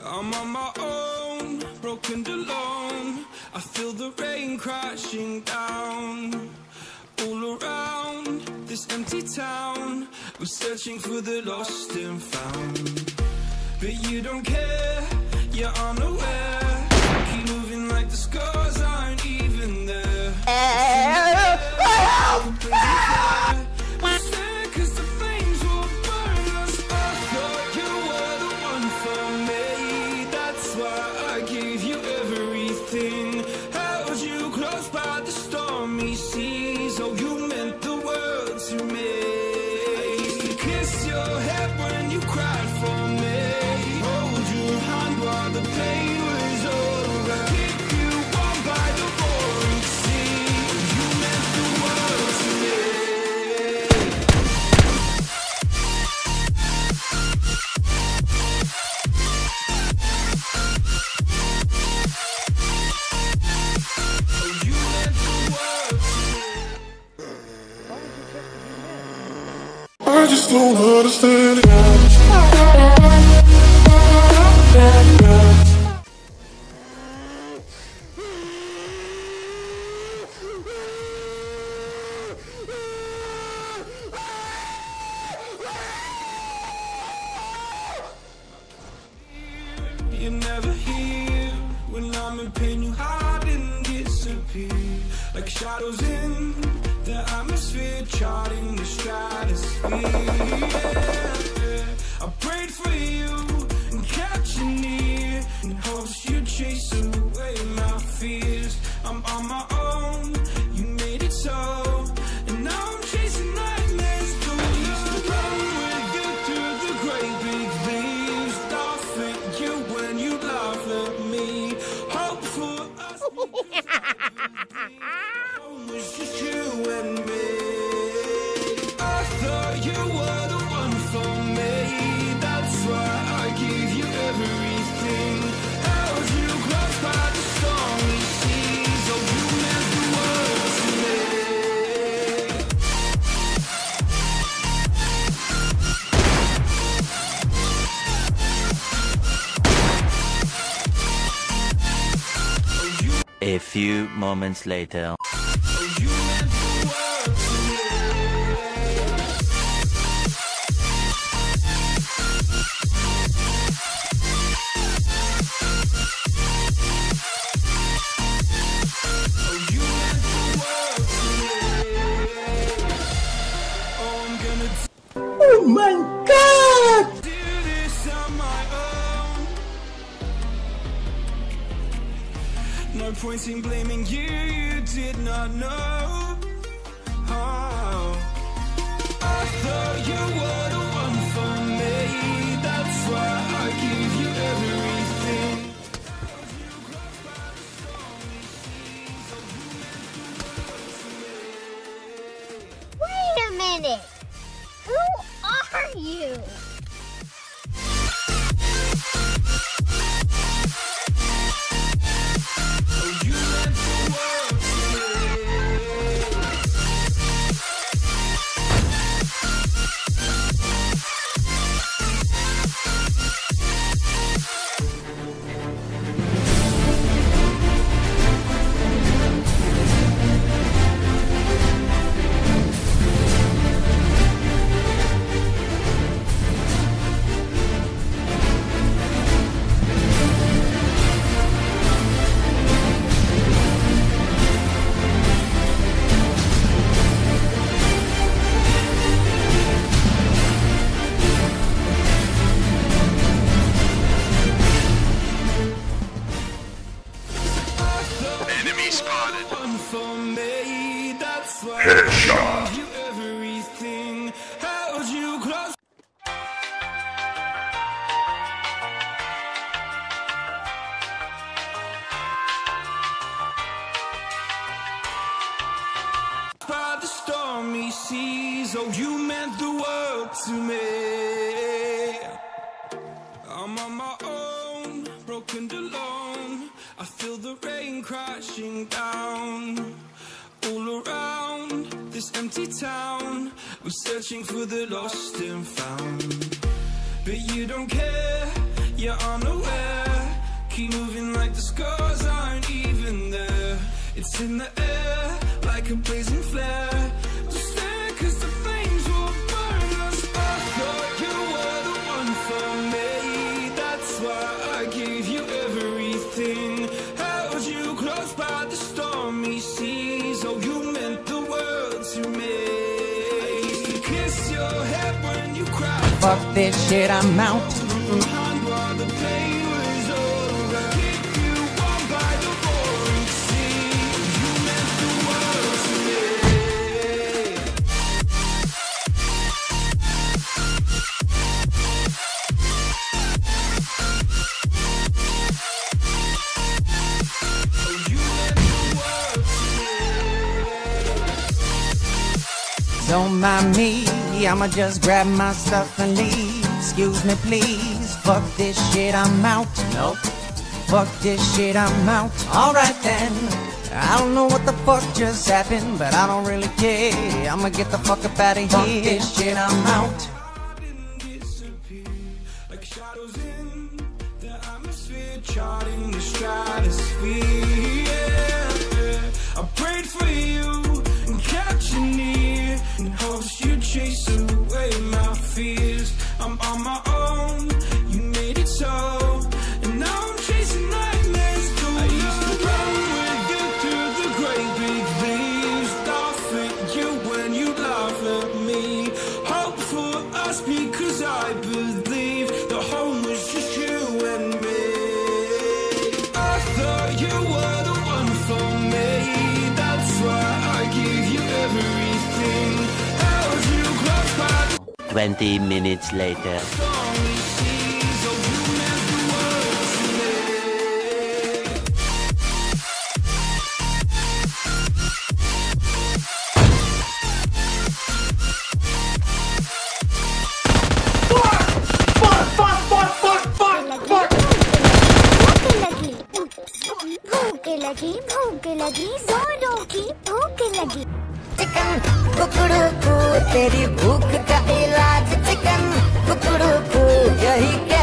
I'm on my own, broken alone. I feel the rain crashing down. All around this empty town, we're searching for the lost and found. But you don't care, you're unaware. Keep moving like the scars aren't even there. I just don't understand it. You're never here when I'm in pain. You hide and disappear like shadows in the atmosphere, charting the stratosphere. I prayed for you and kept you near in hopes you'd chase away my fears. I'm on my own, you made it so, and now I'm chasing nightmares. Used to run with you through the great big leaves, laugh at you when you laugh at me. Hope for us. It's just you and me. I thought you were the one for me. That's why I gave you everything. Held you close by the stormy seas. Oh, you meant the world to me. A few moments later. Oh my God! No point in blaming you, you did not know. Oh, I thought you were the one for me. That's why I gave you everything. Wait a minute! Who are you? Headshot. You everything, held you close. By the stormy seas, oh, you meant the world to me. I'm on my own, broken alone. I feel the rain crashing down. All around this empty town, we're searching for the lost and found. But you don't care, you're unaware. Keep moving like the scars aren't even there. It's in the air like a blazing flare. Just stare 'cause the flames will burn us. I thought you were the one for me. That's why I gave you everything. Held you close by the stormy seas. Oh, you meant the world to me. I used to kiss your head when you cried. Fuck this shit, I'm out. Behind while the pain was over. Keep you warm by the roaring sea. You meant the world to me. Oh, you meant the world to me. Don't mind me, I'ma just grab my stuff and leave. Excuse me please, fuck this shit, I'm out. Nope. Fuck this shit, I'm out. Alright then, I don't know what the fuck just happened, but I don't really care. I'ma get the fuck up out of here. Fuck this shit, I'm out. Disappear like shadows in the atmosphere, charting the stratosphere. Yeah. I prayed for you and kept you near in hopes you'd chase away my fears. I'm on my own, you made it so, and now I'm chasing nightmares too. I used to run with you through the great big leaves, laugh at you when you laugh at me. Hope for us because I believe the home was just you and me. I thought you were the one for me. That's why I gave you everything. Held you close by the 20 minutes later. stormy seas. Oh, you meant the world to me. भूख लगी जोरों की भूख लगी। Chicken कुकड़ू को तेरी भूख का इलाज चिकन कुकड़ू को यही क्या